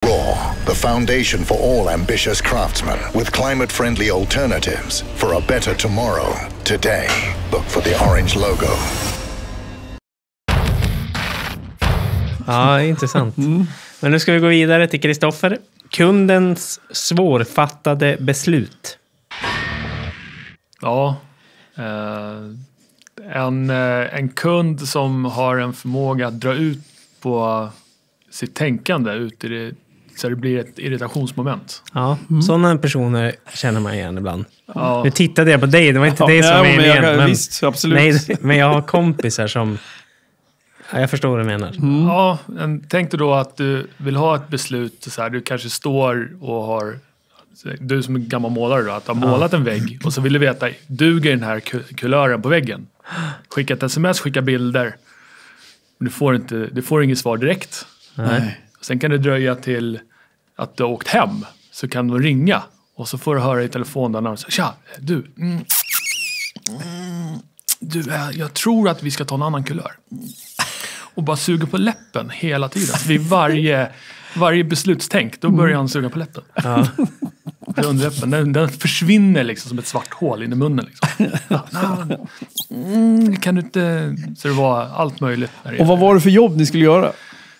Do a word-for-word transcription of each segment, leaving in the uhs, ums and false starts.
Raw, the foundation for all ambitious craftsmen with climate-friendly alternatives for a better tomorrow. Today, look for the orange logo. Ja, intressant. Mm. Men nu ska vi gå vidare till Kristoffer. Kundens svårfattade beslut. Ja, eh, en, en kund som har en förmåga att dra ut på sitt tänkande ut i det, så det blir ett irritationsmoment. Ja, mm. Sådana personer känner man igen ibland. Ja. Nu tittade jag på dig, det var inte ja, dig som ja, är men igen. Jag, men, visst, absolut. Nej, men jag har kompisar som... Ja, jag förstår vad du menar. Mm. Ja, en, tänk dig då att du vill ha ett beslut. Så här, du kanske står och har... Du som är gammal målare då, att du har målat ja. en vägg. Och så vill du veta, duger den här kulören på väggen? Skicka ett sms, skicka bilder. Men du får, inte, du får inget svar direkt. Nej. Sen kan det dröja till att du har åkt hem. Så kan du ringa. Och så får du höra i telefon där någon säger, tja, du... Mm, mm, du, jag tror att vi ska ta en annan kulör. Och bara suga på läppen hela tiden. Vid varje, varje beslutstänk, då börjar han suga på läppen. Ja. Underläppen, den, den försvinner liksom som ett svart hål in i munnen. Liksom. Mm, kan du inte... Så det var allt möjligt. Och vad var det för jobb ni skulle göra?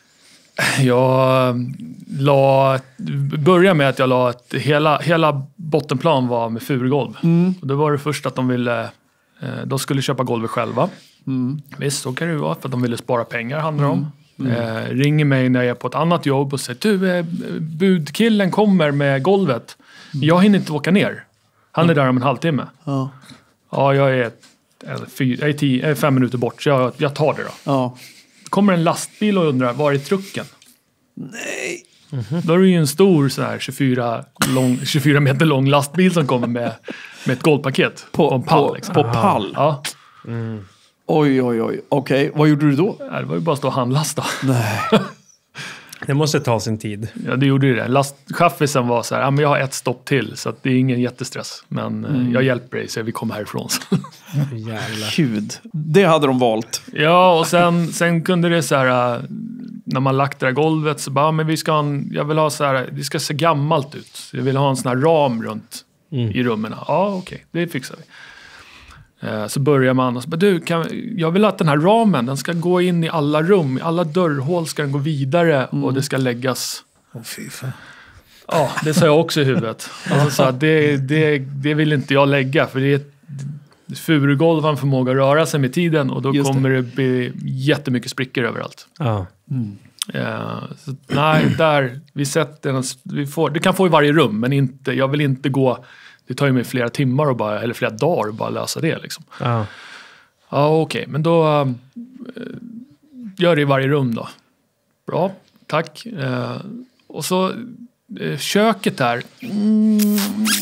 Jag la... Började med att jag la ett... Hela, hela bottenplan var med furgolv. Mm. Och det var det först att de ville... De skulle köpa golvet själva. Mm. Visst, så kan det ju vara för att de ville spara pengar, handlar det om. Mm. Eh, ringer mig när jag är på ett annat jobb och säger, du, eh, budkillen kommer med golvet. Mm. Jag hinner inte åka ner. Han är mm. där om en halvtimme. Ja, ja jag, är, eller, fyr, jag är tio, fem minuter bort, så jag, jag tar det då. Ja. Kommer en lastbil och undrar, var är trucken? Nej. Mm-hmm. Då är det ju en stor så här, tjugofyra, lång, tjugofyra meter lång lastbil som kommer med, med ett golvpaket. På, på en pall. På, liksom. på pall? Ja. Mm. Oj, oj, oj. Okej, okay. Vad gjorde du då? Ja, det var ju bara att stå och handlasta. Nej. Det måste ta sin tid. Ja, det gjorde ju det. Lastchaffisen var så här, ja, men jag har ett stopp till så att det är ingen jättestress. Men mm. jag hjälper dig så vi kommer härifrån. Jävla Gud. Det hade de valt. Ja, och sen, sen kunde det så här, när man lagt det där golvet så bara, men vi ska ha en, jag vill ha så här, det ska se gammalt ut. Jag vill ha en sån här ram runt mm. i rummen. Ja, okej, okay, det fixar vi. Så börjar man och så bara, du, kan, jag vill att den här ramen, den ska gå in i alla rum, i alla dörrhål ska den gå vidare mm. och det ska läggas. Åh, fy fan. Ja, det sa jag också i huvudet. Alltså, så att det, det, det vill inte jag lägga, för det är ett furugolv har en förmåga att röra sig med tiden och då Just kommer det. det bli jättemycket sprickor överallt. Ja. Mm. Uh, så, nej, där, vi sätter en, vi får, det kan få i varje rum, men inte, jag vill inte gå. Det tar ju mig flera timmar och bara, eller flera dagar att bara lösa det. Liksom. Ja, ja okej. Okay. Men då uh, gör det i varje rum då. Bra, tack. Uh, och så uh, köket där. Mm.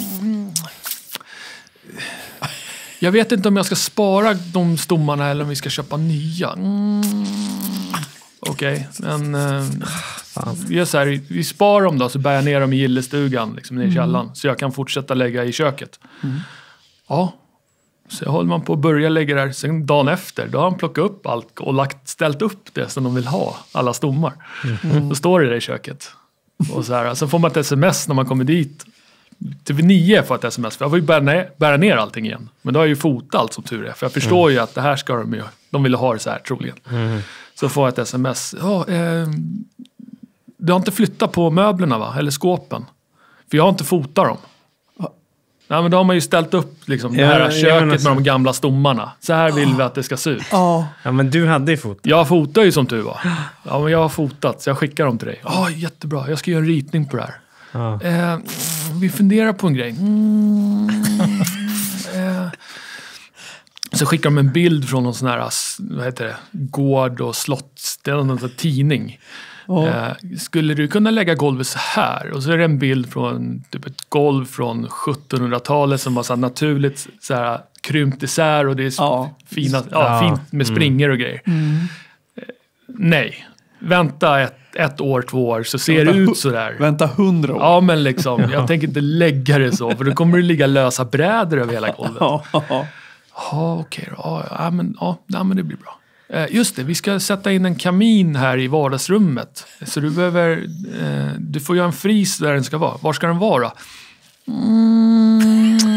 Jag vet inte om jag ska spara de stommarna eller om vi ska köpa nya. Mm. Okej, okay. men... Uh, Vi, så här, vi sparar dem då, så bär jag ner dem i gillestugan liksom, ner i källaren, mm. så jag kan fortsätta lägga i köket. Mm. Ja, så jag håller man på att börja lägga där. Sen dagen efter, då har han plockat upp allt och lagt, ställt upp det som de vill ha, alla stommar. Mm. Då står det där i köket. Och så här, så får man ett sms när man kommer dit. Typ nio får ett sms, för jag får ju bära ner, bära ner allting igen. Men då har jag ju fotat allt som tur är, för jag förstår mm. ju att det här ska de ju, de vill ha det så här troligen. Mm. Så får jag ett sms. Ja, eh, du har inte flyttat på möblerna va? Eller skåpen. För jag har inte fotat dem. Nej, men då har man ju ställt upp liksom, ja, det här köket med de gamla stommarna. Så här vill vi att det ska se ut. Ja, ja men du hade ju fotat. Jag fotar ju som du var. Ja, men jag har fotat så jag skickar dem till dig. Ja, jättebra. Jag ska göra en ritning på det här. Ja. Eh, vi funderar på en grej. Mm, eh. Så skickar de en bild från någon sån här, vad heter det? Gård och slott. Det är någon sån här tidning. Oh. Eh, skulle du kunna lägga golvet så här? Och så är det en bild från typ ett golv från sjuttonhundratalet som var så här naturligt så här, krympt isär och det är ja. fina, ja, fint med springor och grejer. Mm. Eh, nej. Vänta ett, ett år, två år så ser det ut så där. Vänta hundra år. Ja, men liksom, jag tänker inte lägga det så, för då kommer det ligga lösa brädor över hela golvet. Ja, okej då. Ja, men, ja, men det blir bra. Eh, just det, vi ska sätta in en kamin här i vardagsrummet. Så du behöver... Eh, du får göra en fris där den ska vara. Var ska den vara? Mm.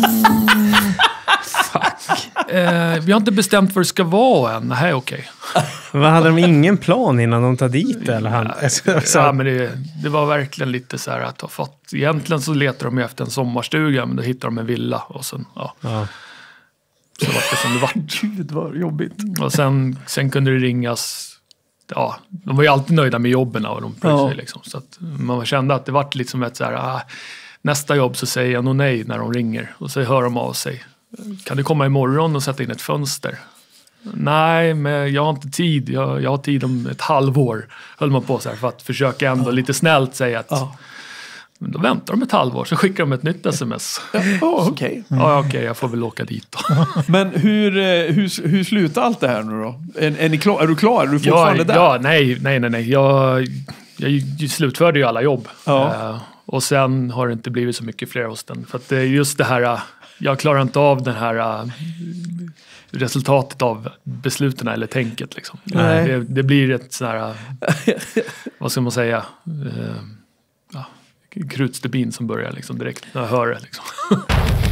Eh, vi har inte bestämt vad det ska vara än. Nej, okej. Vad hade de ingen plan innan de tar dit eller han? Ja, men det, det var verkligen lite så här att ha fått... Egentligen så letar de efter en sommarstuga, men då hittar de en villa och sen, ja. Ja. Så var det som det var. Gud vad jobbigt. Och sen, sen kunde det ringas... Ja, de var ju alltid nöjda med jobben och de brydde Ja. sig liksom. Så att man kände att det var liksom ett så här... Ah, nästa jobb så säger jag nog nej när de ringer. Och så hör de av sig. Kan du komma imorgon och sätta in ett fönster? Nej, men jag har inte tid. Jag, jag har tid om ett halvår. Höll man på så här för att försöka ändå ja. lite snällt säga att Ja. men då väntar de ett halvår så skickar de ett nytt sms. Ja, oh, okej. Okay. Ja, okej, okay, jag får väl åka dit då. Men hur, hur, hur slutar allt det här nu då? Är, är, ni klar, är du klar? Är du ja, fortfarande där? Ja, nej, nej, nej. nej. Jag, jag slutförde ju alla jobb. Ja. Uh, och sen har det inte blivit så mycket fler hos den. För att det är just det här... Jag klarar inte av den här uh, resultatet av besluten eller tänket. Liksom. Nej. Det, det blir ett sån här, uh, vad ska man säga, uh, ja, krutstubin som börjar liksom, direkt när jag hör det. Liksom.